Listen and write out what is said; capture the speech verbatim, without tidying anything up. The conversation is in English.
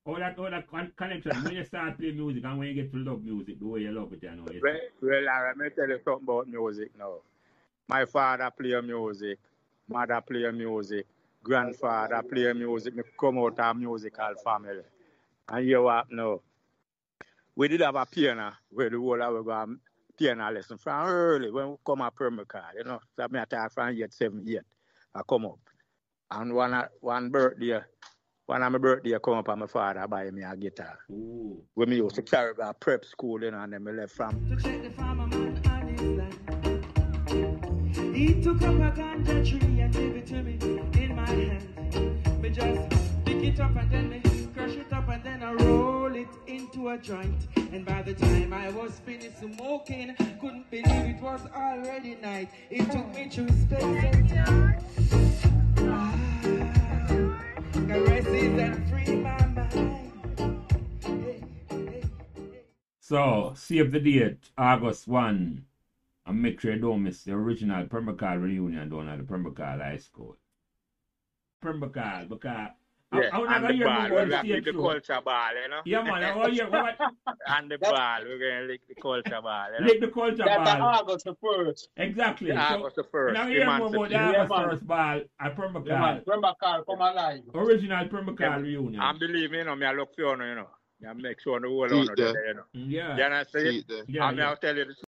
All that, all that con connection, when you start playing music and when you get to love music, the way you love it, you know. Well, well, let me tell you something about music now. My father play music, mother play music, grandfather play music. Me come out of a musical family. And you what now? We did have a piano where the whole of we go piano lesson from early when we come at Permacar, you know. So I talk from year seven, eight. I come up. And one one birthday, one of my birthday I come up and my father buy me a guitar. Ooh. When me used to carry a prep school, you know, and then me left from. To check the farmer man on his land. He took up a ganja tree and gave it to me in my hand. Me just pick it up and then me crush it up and then I roll it into a joint. And by the time I was finished smoking, couldn't believe it was already night. It took me through space and time. Ah, caresses and free my mind. Hey, hey, hey. So, save the date, August first. And make sure you don't miss the original Permacar reunion down at the Permacar High School. Permacar, because Yeah, I, I and the hear ball, more we're going to stage the show. culture ball, you know? Yeah, man, I hear what? And the ball, we're going to lick the culture ball, you know? Lick the culture That's ball. August the first. Exactly. The So, August the first. and I hear more about the Yeah, August man. first ball at Permacar. Yeah, man. Permacar come alive. Original Permacar Yeah, reunion. and believe me, you know, me I look for you, you know. I make sure the whole See one it of there. there, you know. Yeah. You understand? See it there. Yeah, And me yeah. I'll tell you the